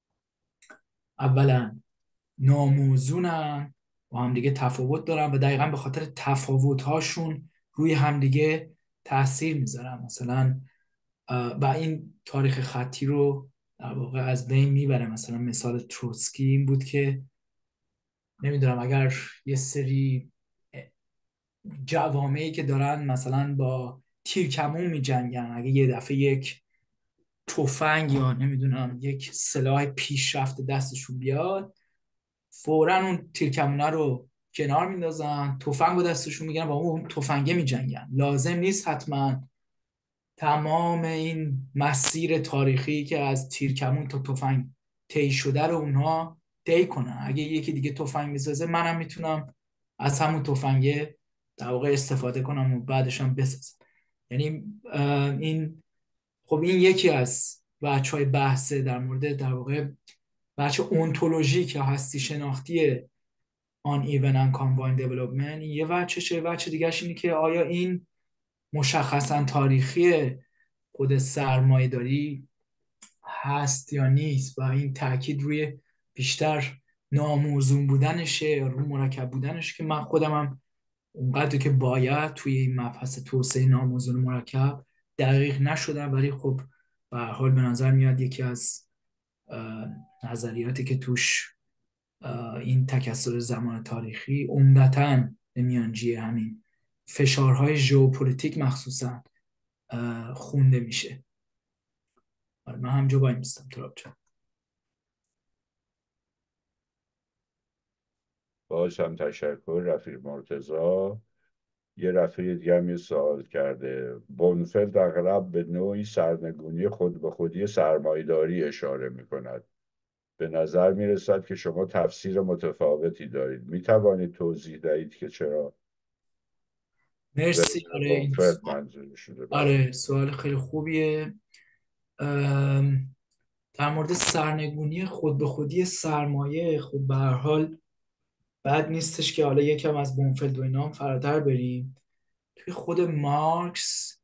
اولا ناموزونن، با همدیگه تفاوت دارن و دقیقا به خاطر تفاوت‌هاشون روی همدیگه تاثیر میذارن. مثلا و این تاریخ خطی رو در واقع از بین میبره. مثلا مثال تروتسکی این بود که نمیدونم اگر یه سری جوامعی که دارن مثلا با تیرکمون میجنگن، اگه یه دفعه یک تفنگ یا نمیدونم یک سلاح پیشرفته دستشون بیاد، فورا اون تیرکمونه رو کنار میندازن، تفنگ با دستشون میگیرن و اون تفنگه میجنگن. لازم نیست حتما تمام این مسیر تاریخی که از تیرکمون تا تفنگ طی شده رو اونها طی کنن. اگه یکی دیگه تفنگ میسازه، منم میتونم از همون تفنگه در واقع استفاده کنم و بعدش هم بسازم. یعنی این خب این یکی از بچهای بحثه در مورد در واقع بچه اونتولوژیک یا هستی شناختی آن ایون ان کامباین دیولپمنت. یه بچه بچه دیگهش اینه که آیا این مشخصا تاریخی خود سرمایه داری هست یا نیست، و این تاکید روی بیشتر ناموزون بودنشه یا رو مرکب بودنش، که من خودم هم اونقدر که باید توی این مبحث توسعه ناموزون مرکب دقیق نشدم، ولی خب به هر حال به نظر میاد یکی از نظریاتی که توش این تکثر زمان تاریخی عمدتاً به میانجی همین فشارهای ژئوپلیتیک مخصوصا خونده میشه. آره من همجا باید میستم تراب جان. باز هم تشکر رفیق مرتضی. یه رفیق دیگه هم یه سوال کرده. بونفلد اغلب به نوعی سرنگونی خود به خودی سرمایه‌داری اشاره می کند. به نظر می رسد که شما تفسیر متفاوتی دارید. می توانید توضیح دهید که چرا؟ به مرسی. آره این بونفلد منظور شده. بله. آره سوال خیلی خوبیه. در مورد سرنگونی خود به خودی سرمایه، خب به هر حال بد نیستش که حالا یکم از بونفلد و اینا هم فراتر بریم. توی خود مارکس،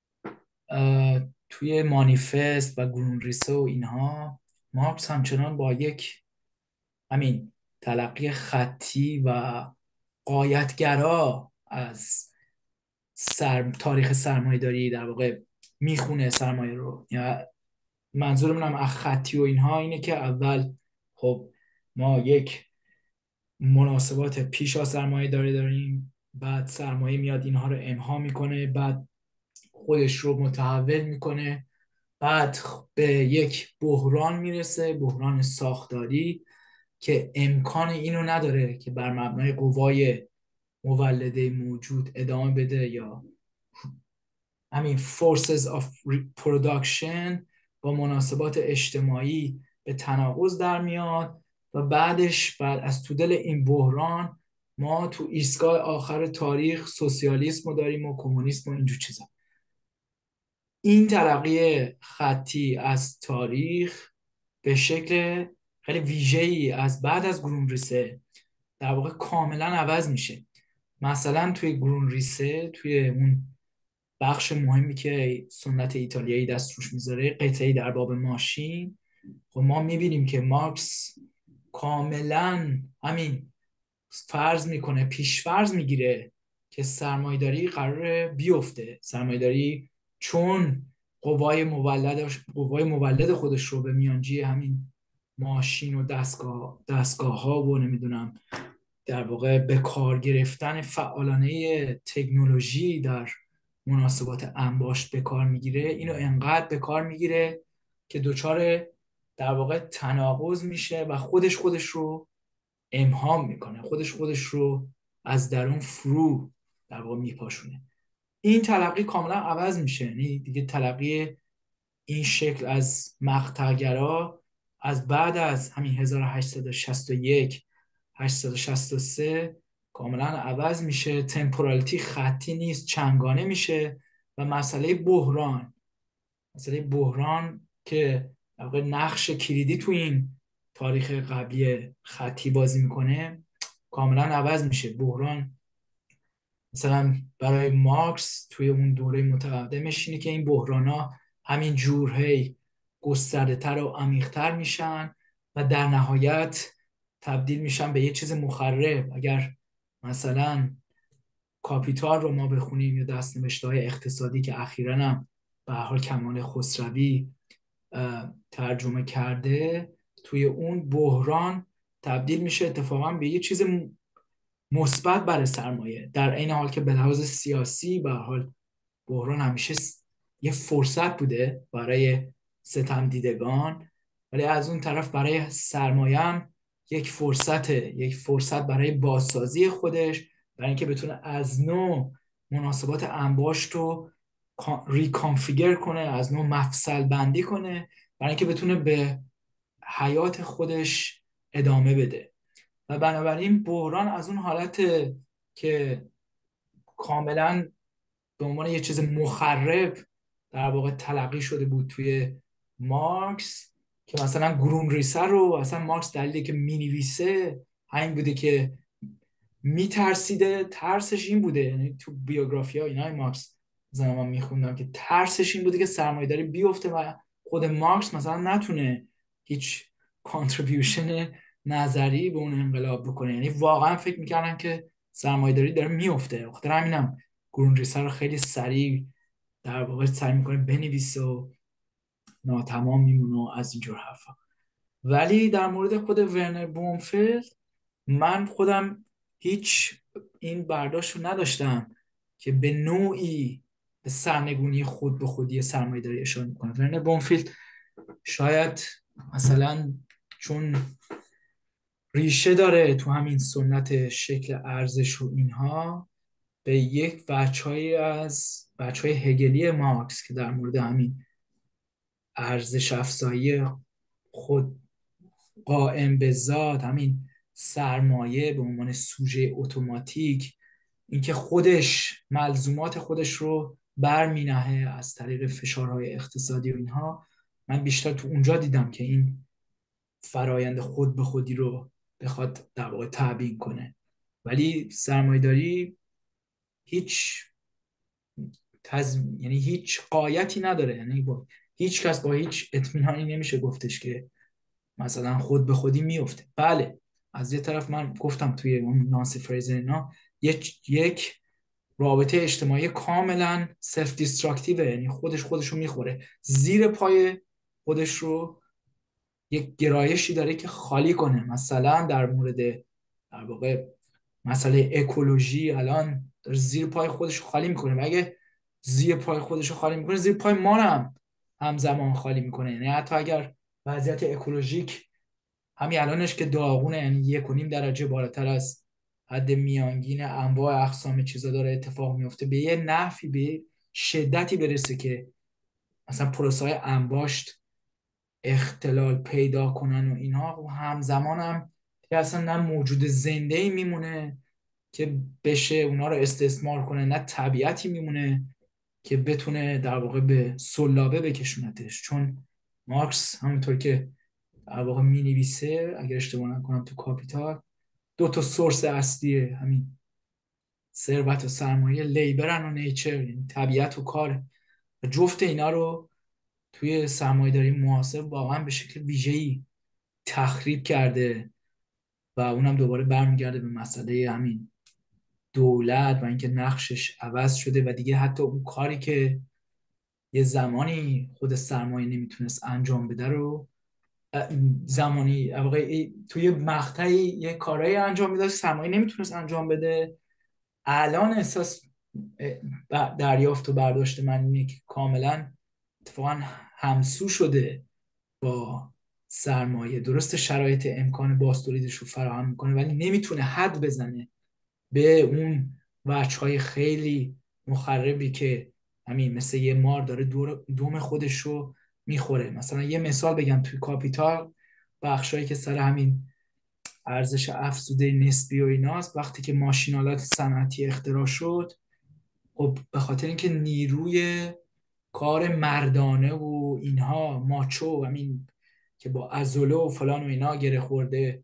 توی مانیفست و گرونریسه و اینها، مارکس همچنان با یک همین تلقی خطی و غایتگرا از تاریخ سرمایه‌داری در واقع میخونه سرمایه رو. یا منظور منم از خطی و اینها اینه که اول خب ما یک مناسبات پیشا سرمایه داریم، بعد سرمایه میاد اینها رو امها میکنه، بعد خودش رو متحول میکنه، بعد به یک بحران میرسه، بحران ساختاری که امکان اینو نداره که بر مبنای قوای مولده موجود ادامه بده، یا همین forces of production با مناسبات اجتماعی به تناقض در میاد و بعدش بعد از تو دل این بحران ما تو ایستگاه آخر تاریخ سوسیالیسم رو داریم و کمونیسم و اینجور چیزا. این ترقی خطی از تاریخ به شکل خیلی ویژه‌ای از بعد از گرون ریسه در واقع کاملا عوض میشه. مثلا توی گرون ریسه، توی اون بخش مهمی که سنت ایتالیایی دست روش میذاره، قطعی در باب ماشین، خب ما میبینیم که مارکس کاملا همین فرض میکنه، پیش فرض میگیره که سرمایه‌داری قراره بیفته. سرمایه‌داری چون قوای مولد خودش رو به میانجی همین ماشین و دستگاه ها و نمیدونم در واقع به کار گرفتن فعالانه تکنولوژی در مناسبات انباشت به کار میگیره، اینو انقدر به کار میگیره که دچار در واقع تناقض میشه و خودش رو امحام میکنه، خودش رو از درون فرو در واقع میپاشونه. این تلقی کاملا عوض میشه. یعنی دیگه تلقی این شکل از مقطعگرا از بعد از همین 1861 863 کاملا عوض میشه. تمپورالیتی خطی نیست، چنگانه میشه و مسئله بحران که نقش کلیدی تو این تاریخ قبلی خطی بازی میکنه کاملا عوض میشه. بحران مثلا برای مارکس توی اون دوره متقدمش اینه که این بحران‌ها همین جور هی گسترده‌تر و عمیق‌تر میشن و در نهایت تبدیل میشن به یه چیز مخرب. اگر مثلا کاپیتال رو ما بخونیم یا دست‌نوشته‌های اقتصادی که اخیراً هم به هر حال کمال خسروی ترجمه کرده، توی اون بحران تبدیل میشه اتفاقا به یه چیز مثبت برای سرمایه، در این حال که به لحاظ سیاسی به حال بحران همیشه یه فرصت بوده برای ستم دیدگان، ولی از اون طرف برای سرمایه هم یک فرصت برای بازسازی خودش، برای اینکه بتونه از نوع مناسبات انباشت رو ریکانفیگر کنه، از نوع مفصل بندی کنه، برای اینکه بتونه به حیات خودش ادامه بده. و بنابراین بحران از اون حالت که کاملا به عنوان یه چیز مخرب در واقع تلقی شده بود توی مارکس، که مثلا گرون ریسه رو اصلا مارکس دلیلی که مینویسه همین بوده که میترسیده، ترسش این بوده، یعنی تو بیوگرافی ها اینا مارکس مثلا من میخوندم که ترسش این بوده که سرمایه‌داری بیفته و خود مارکس مثلا نتونه هیچ کانتریبیوشن نظری به اون انقلاب بکنه. یعنی واقعا فکر میکردن که سرمایه‌داری داره میفته. خاطر همینم گرون ریسه رو خیلی سریع در واقع سعی میکنه بنویسه و ناتمام میمونه و از اینجور حرفا. ولی در مورد خود ورنر بومفیلد من خودم هیچ این برداشت رو نداشتم که به نوعی به سرنگونی خود به خودی سرمایه داری اشاره میکنه. ورنر بومفیلد شاید مثلا چون ریشه داره تو همین سنت شکل ارزش و اینها، به یک بچهای هگلی مارکس که در مورد همین ارزش افزایی خود قائم به ذات، همین سرمایه به عنوان سوژه اتوماتیک، اینکه خودش ملزومات خودش رو برمینهه از طریق فشارهای اقتصادی و اینها، من بیشتر تو اونجا دیدم که این فرایند خود به خودی رو بخواد در واقع تبیین کنه. ولی سرمایه‌داری هیچ یعنی هیچ قایتی نداره. یعنی هیچ کس با هیچ اطمینانی نمیشه گفتش که مثلا خود به خودی میفته. بله از یه طرف من گفتم توی اون نانسی فریزر اینا یک رابطه اجتماعی کاملا سلف دیستراکتیو، یعنی خودش رو میخوره، زیر پای خودش رو یک گرایشی داره که خالی کنه. مثلا در مورد در واقع مسئله اکولوژی الان داره زیر پای خودش رو خالی میکنه و اگه زیر پای خودش رو خالی میکنه، زیر پای ما هم همزمان خالی میکنه. یعنی حتی اگر وضعیت اکولوژیک همین الانش که داغونه، یعنی 1.5 درجه بالاتر از حد میانگین انواع اقسام چیزا داره اتفاق میفته، به یه نحوی به شدتی برسه که مثلا پروسه‌های انباشت اختلال پیدا کنن و اینها، و همزمان هم که اصلا نه موجود زنده ای میمونه که بشه اونا رو استثمار کنه، نه طبیعتی میمونه که بتونه در واقع به سلابه بکشونتش. چون مارکس همونطور که در واقع می نویسه، اگر اشتباه نکنم تو کاپیتال، دو تا سورس اصلی همین ثروت و سرمایه لیبرن و نیچر، یعنی طبیعت و کار، و جفت اینا رو توی سرمایه‌داری معاصر واقعا به شکل ویژه‌ای تخریب کرده و اونم دوباره برمیگرده به مسئله همین دولت و اینکه نقشش عوض شده و دیگه حتی اون کاری که یه زمانی خود سرمایه نمیتونست انجام بده رو زمانی واقعا توی مقطعی یه کارایی انجام میداد سرمایه نمیتونست انجام بده. الان احساس دریافت و برداشت من اینه که کاملا اتفاقا همسو شده با سرمایه. درسته شرایط امکان بازتولیدش رو فراهم میکنه ولی نمیتونه حد بزنه به اون وجه‌های خیلی مخربی که همین مثل یه مار داره دوم خودش رو میخوره. مثلا یه مثال بگم، توی کاپیتال بخشایی که سر همین ارزش افزوده نسبی و ایناست، وقتی که ماشینالات صنعتی اختراع شد، خب به خاطر اینکه نیروی کار مردانه و اینها ماچو همین که با عضله و فلان و اینا گره خورده،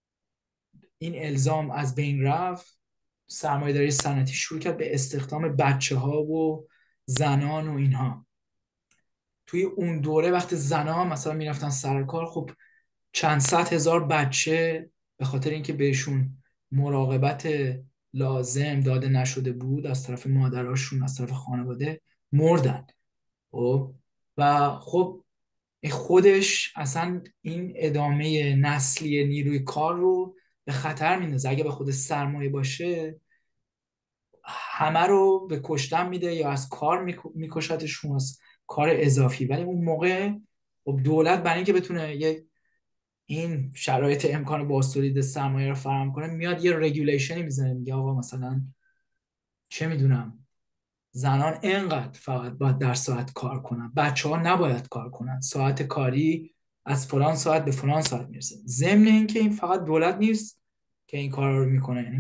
این الزام از بین رفت، سرمایه‌داری صنعتی شروع کرد به استخدام بچه ها و زنان و اینها. توی اون دوره وقتی زنان مثلا میرفتن سر کار، خب چند صد هزار بچه به خاطر اینکه بهشون مراقبت لازم داده نشده بود از طرف مادراشون، از طرف خانواده، مردن. خب و خب خودش اصلا این ادامه نسلی نیروی کار رو به خطر میندازه. اگه به خود سرمایه باشه همه رو به کشتن میده یا از کار میکشتشون، از کار اضافی. ولی اون موقع خب دولت برای اینکه بتونه این شرایط امکان بازتولید سرمایه رو فراهم کنه، میاد یه رگولیشنی میزنه، میگه آقا مثلا چه میدونم زنان اینقدر فقط باید در ساعت کار کنن، بچه ها نباید کار کنن، ساعت کاری از فلان ساعت به فلان ساعت میرسه. ضمن اینکه این فقط دولت نیست که این کار رو میکنه، یعنی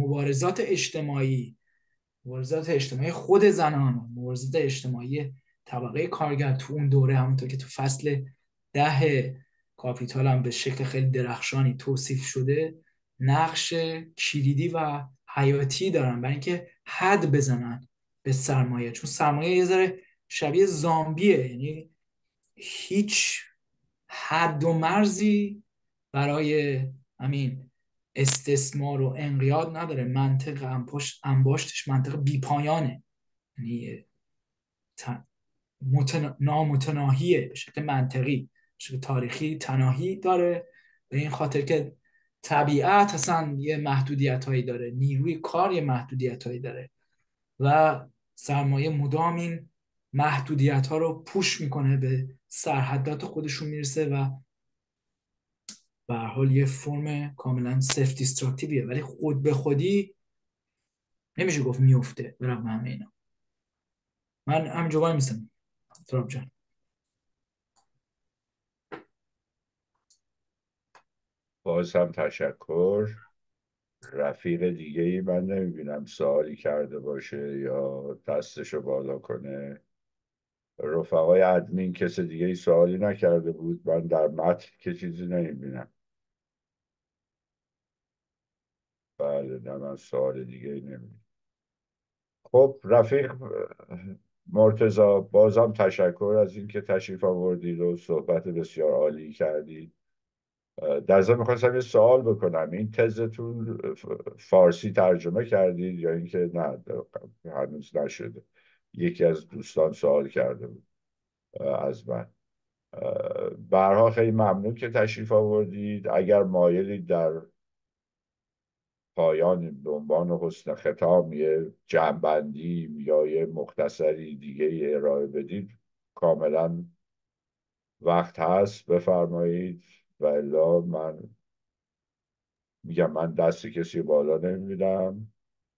مبارزات اجتماعی خود زنان، مبارزات اجتماعی طبقه کارگر تو اون دوره، همونطور که تو فصل 10 کاپیتال هم به شکل خیلی درخشانی توصیف شده، نقش کلیدی و حیاتی دارن برای اینکه حد بزنن به سرمایه. چون سرمایه یه ذره شبیه زامبیه، یعنی هیچ حد و مرزی برای همین استثمار و انقیاد نداره. منطق انباشتش منطق بیپایانه، یعنی نامتناهیه به شکل منطقی، به شکل تاریخی تناهی داره، به این خاطر که طبیعت اصلا یه محدودیت هایی داره، نیروی کار یه محدودیت هایی داره و سرمایه مدام این محدودیت ها رو پوش میکنه، به سرحدات خودشون میرسه و به هر حال یه فرم کاملا سلف دیستراکتیویه، ولی خود به خودی نمیشه گفت میفته برام همه اینا. من همینجا وای میسم تراب جان. باز هم تشکر. رفیق دیگه ای من نمیبینم سوالی کرده باشه یا دستشو بالا کنه. رفقای ادمین کس دیگه ای سوالی نکرده بود؟ من در متن که چیزی نمیبینم. بله، نه من سوال دیگه ای نمیبینم. خب رفیق مرتضی، بازم تشکر از اینکه تشریف آوردید و صحبت بسیار عالی کردید در ضمن میخواستم یه سوال بکنم، این تزتون فارسی ترجمه کردید یا اینکه نه هنوز نشده؟ یکی از دوستان سوال کرده بود از من. به هر حال خیلی ممنون که تشریف آوردید. اگر مایلید در پایان به عنوان حسن ختام یه جمع‌بندی یا یه مختصری دیگه ارائه بدید، کاملا وقت هست، بفرمایید. و الا من میگم من دست کسی بالا نمیدم.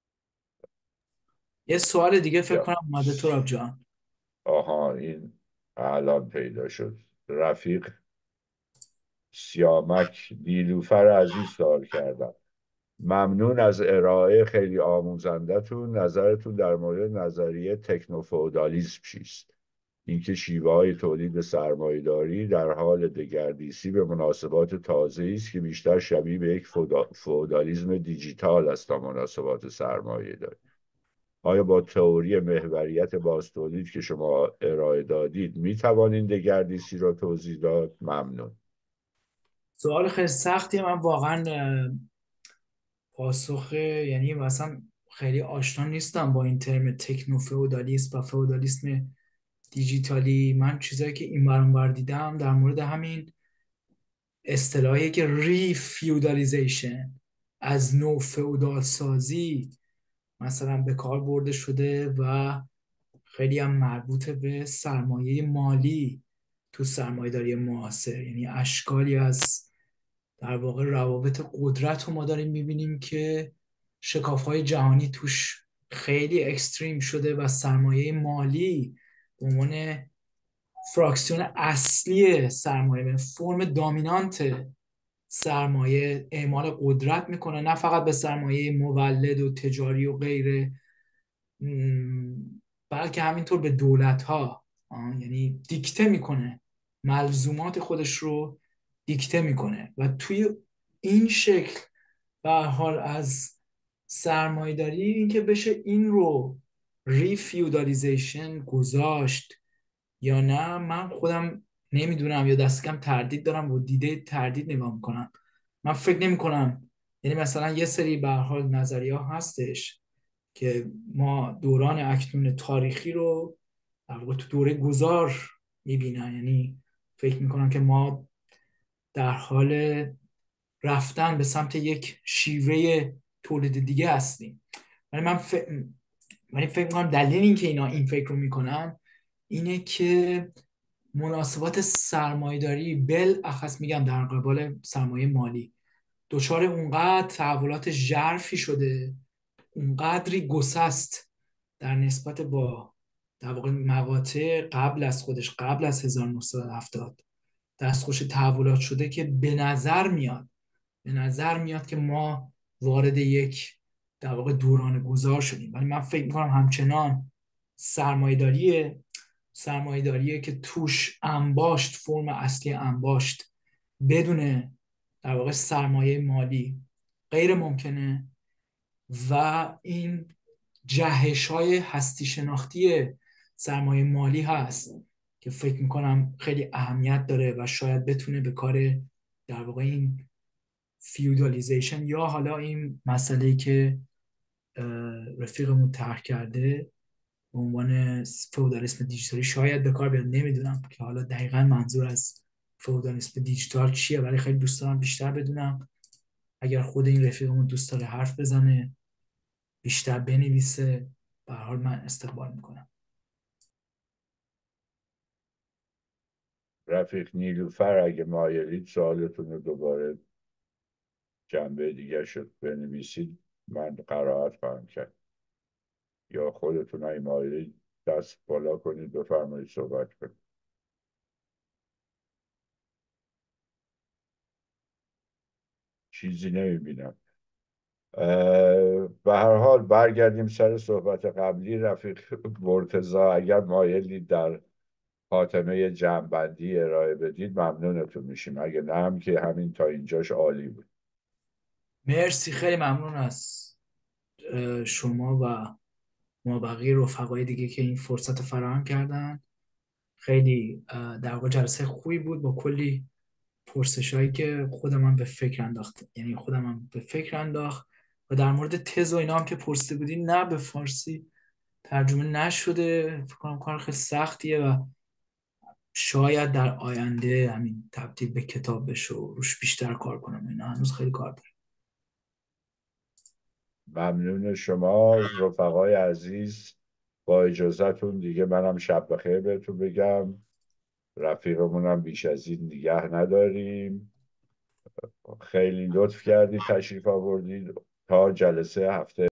یه سوال دیگه فکر یا کنم اومده تراب جان. آها، این الان پیدا شد. رفیق سیامک نیلوفر عزیز سوال کردم. ممنون از ارائه خیلی آموزنده‌تون. نظرتون در مورد نظریه تکنوفئودالیسم چیست؟ اینکه شیوه های تولید سرمایه‌داری در حال دگردیسی به مناسبات تازه‌ای است که بیشتر شبیه به یک فئودالیسم دیجیتال است تا مناسبات سرمایه‌داری. آیا با تئوری محوریت بازتولید که شما ارائه دادید می توانید دگردیسی را توضیح داد؟ ممنون. سوال خیلی سختیه. من واقعا پاسخ یعنی مثلا خیلی آشنا نیستم با این ترم تکنو فئودالیسم و فئودالیسم دیجیتالی. من چیزایی که این ور اون ور دیدم در مورد همین اصطلاحی که ری فیودالیزیشن، از نو فئودال سازی مثلا به کار برده شده و خیلی هم مربوط به سرمایه مالی تو سرمایه‌داری معاصر. یعنی اشکالی از در واقع روابط قدرت رو ما داریم میبینیم که شکاف‌های جهانی توش خیلی اکستریم شده و سرمایه مالی به عنوان فراکسیون اصلی سرمایه، فرم دامینانت سرمایه اعمال قدرت میکنه، نه فقط به سرمایه مولد و تجاری و غیره، بلکه همینطور به دولت ها. یعنی دیکته میکنه، ملزومات خودش رو دیکته میکنه و توی این شکل به هر حال از سرمایه‌داری اینکه بشه این رو ریفیودالیزیشن گذاشت یا نه، من خودم نمیدونم، یا دست کم تردید دارم و دیده تردید نگاه میکنم. من فکر نمی کنم، یعنی مثلا یه سری به هر حال نظریه ها هستش که ما دوران اکنون تاریخی رو در واقع تو دوره گذار میبینن. یعنی فکر میکنم که ما در حال رفتن به سمت یک شیوه تولید دیگه هستیم. ولی فکر میکنم دلیل این که اینا این فکر رو میکنن اینه که مناسبات سرمایه‌داری بالاخص میگم در قبال سرمایه مالی دچار اونقدر تحولات ژرفی شده، اونقدری گسست در نسبت با در واقع مقاطع قبل از خودش، قبل از 1970 دستخوش تحولات شده که به نظر میاد که ما وارد یک در واقع دوران گذار شدیم. ولی من فکر میکنم همچنان سرمایه‌داریه که توش انباشت، فرم اصلی انباشت بدون در واقع سرمایه مالی غیر ممکنه و این جهش های هستی شناختی سرمایه مالی هست که فکر میکنم خیلی اهمیت داره و شاید بتونه به کار در واقع این فیودالیزیشن یا حالا این مسئله که رفیقمون طرح کرده به عنوان فئودالیسم دیجیتالی شاید به کار بیاد. نمیدونم که حالا دقیقا منظور از فئودالیسم دیجیتال چیه، ولی خیلی دوست دارم بیشتر بدونم. اگر خود این رفیقمون دوست داره حرف بزنه، بیشتر بنویسه، به هر حال من استقبال میکنم. رفیق نیلوفر اگه مایلید سوالتون رو دوباره جنبه دیگه شد بنویسید، من قرائت خواهم کرد. یا خودتون اگه مایلید دست بالا کنید بفرمایید صحبت کنید. چیزی نمیبینم. به هر حال برگردیم سر صحبت قبلی. رفیق مرتضی اگر مایلید در خاتمه جمع‌بندی ارائه بدید ممنونتون میشیم، اگه نه هم که همین تا اینجاش عالی بود. مرسی، خیلی ممنون از شما و ما بقیه رفقای دیگه که این فرصت فراهم کردن. خیلی در واقع جلسه خوبی بود با کلی پرسشایی که خودم به فکر انداخت، یعنی خودم به فکر انداخت. و در مورد تز و اینا هم که پرسیده بودی، نه به فارسی ترجمه نشده. فکر کنم کار خیلی سختیه و شاید در آینده همین تبدیل به کتاب بشه و روش بیشتر کار کنم. اینا هنوز خیلی کار داره. ممنون شما رفقای عزیز. با اجازهتون دیگه منم شب بخیر بهتون بگم. رفیقمونم بیش از این نگه نداریم. خیلی لطف کردید تشریف آوردید. تا جلسه هفته